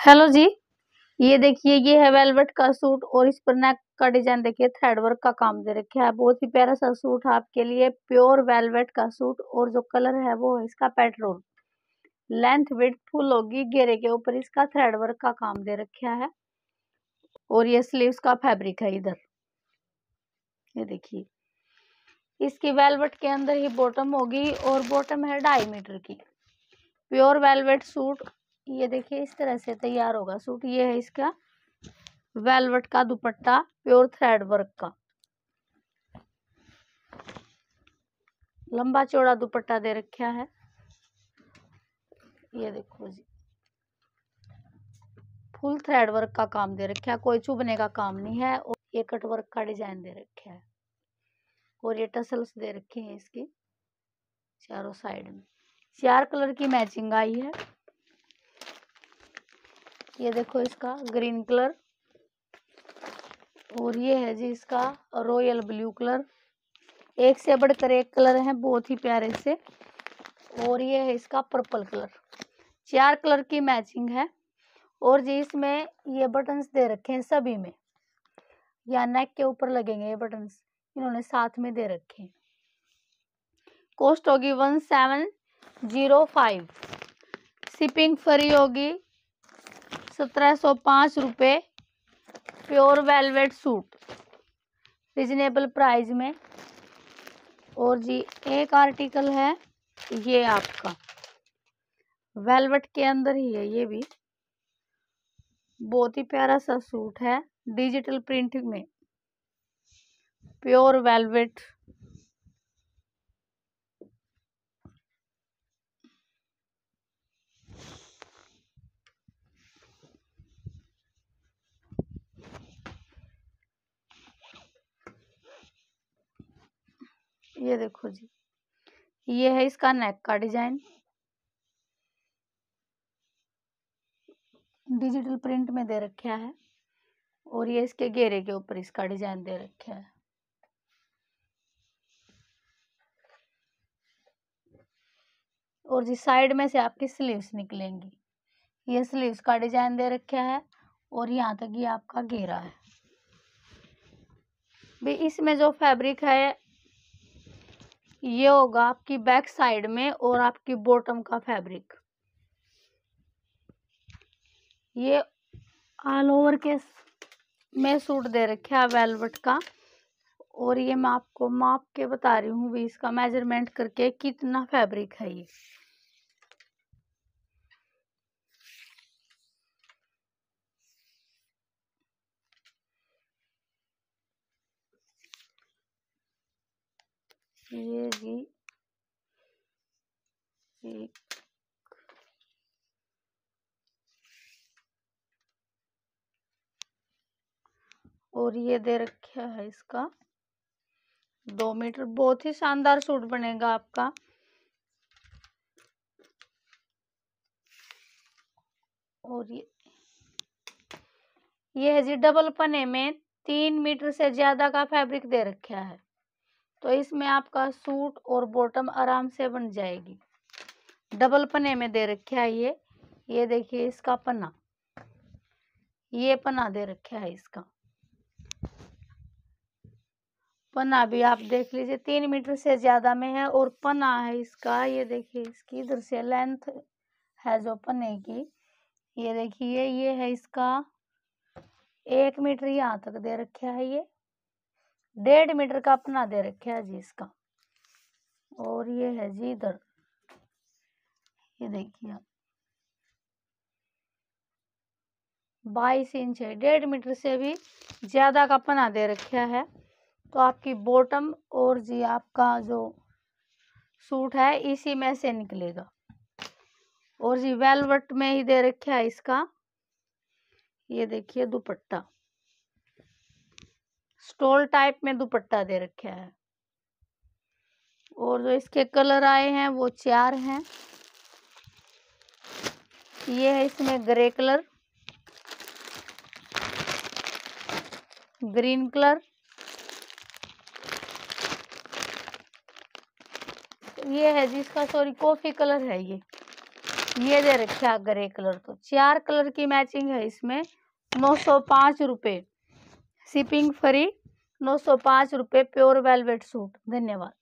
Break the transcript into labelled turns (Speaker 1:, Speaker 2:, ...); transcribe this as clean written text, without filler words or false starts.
Speaker 1: Hello जी। ये देखिए, ये है वेलवेट का सूट और इस पर नेक का डिजाइन देखिए, थ्रेड वर्क का काम दे रखा है। बहुत ही प्यारा सा सूट है आपके लिए, प्योर वेलवेट का सूट। और जो कलर है वो है इसका पेट्रोल। लेंथ विड्थ फुल होगी, घेरे के ऊपर इसका थ्रेड वर्क का काम दे रखा है। और ये स्लीव्स का फैब्रिक है इधर, ये देखिए। इसकी वेलवेट के अंदर ही बॉटम होगी और बॉटम है 2.5 मीटर की। प्योर वेलवेट सूट, ये देखिए इस तरह से तैयार होगा सूट। ये है इसका वेलवेट का दुपट्टा, प्योर थ्रेड वर्क का। लंबा चौड़ा दुपट्टा दे रखा है, ये देखो जी। फुल थ्रेड वर्क का काम दे रखा है, कोई चुभने का काम नहीं है। और ये कट वर्क का डिजाइन दे रखा है और ये टसल्स दे रखे हैं इसकी चारों साइड में। 4 कलर की मैचिंग आई है। ये देखो इसका ग्रीन कलर, और ये है जी इसका रॉयल ब्लू कलर। एक से बढ़कर एक कलर है, बहुत ही प्यारे से। और ये है इसका पर्पल कलर। 4 कलर की मैचिंग है। और जी इसमें ये बटन्स दे रखे हैं सभी में, या नेक के ऊपर लगेंगे ये बटन्स, इन्होंने साथ में दे रखे हैं। कॉस्ट होगी 1705। शिपिंग फ्री होगी 1705 रुपये। Pure velvet suit reasonable price में। और जी एक आर्टिकल है ये आपका वेलवेट के अंदर ही है, ये भी बहुत ही प्यारा सा सूट है, डिजिटल प्रिंटिंग में, प्योर वेलवेट। ये देखो जी, ये है इसका नेक का डिजाइन, डिजिटल प्रिंट में दे रखा है। और ये इसके घेरे के ऊपर इसका डिजाइन दे रखा है। और जी साइड में से आपकी स्लीव्स निकलेंगी। ये स्लीव्स का डिजाइन दे रखा है और यहाँ तक ये आपका घेरा है। भी इसमें जो फैब्रिक है ये होगा आपकी बैक साइड में और आपकी बॉटम का फैब्रिक। ये ऑल ओवर के में सूट दे रखा है वेलवेट का। और ये मैं आपको माप के बता रही हूँ भी, इसका मेजरमेंट करके कितना फैब्रिक है ये जी एक, और ये दे रखा है इसका 2 मीटर। बहुत ही शानदार सूट बनेगा आपका। और ये है जी डबल पन्ने में 3 मीटर से ज्यादा का फैब्रिक दे रखा है, तो इसमें आपका सूट और बॉटम आराम से बन जाएगी। डबल पन्ने में दे रखा है ये देखिए इसका पन्ना, ये पन्ना दे रखा है इसका पन्ना भी आप देख लीजिए 3 मीटर से ज्यादा में है। और पन्ना है इसका, ये देखिए इसकी इधर से लेंथ है जो पन्ने की, ये देखिए ये है इसका 1 मीटर यहाँ तक दे रखा है। ये 1.5 मीटर का पन्ना दे रखा है जी इसका। और ये है जी इधर, ये देखिए 22 इंच है, 1.5 मीटर से भी ज्यादा का पन्ना दे रखा है। तो आपकी बॉटम और जी आपका जो सूट है इसी में से निकलेगा। और जी वेलवेट में ही दे रखा है इसका, ये देखिए दुपट्टा स्टोल टाइप में दुपट्टा दे रखा है। और जो इसके कलर आए हैं वो 4 हैं। ये है इसमें ग्रे कलर, ग्रीन कलर, ये है जिसका सॉरी कॉफी कलर है ये, ये दे रखा ग्रे कलर, तो 4 कलर की मैचिंग है इसमें। 905 रुपये शिपिंग फ्री, 905 रुपये प्योर वेलवेट सूट। धन्यवाद।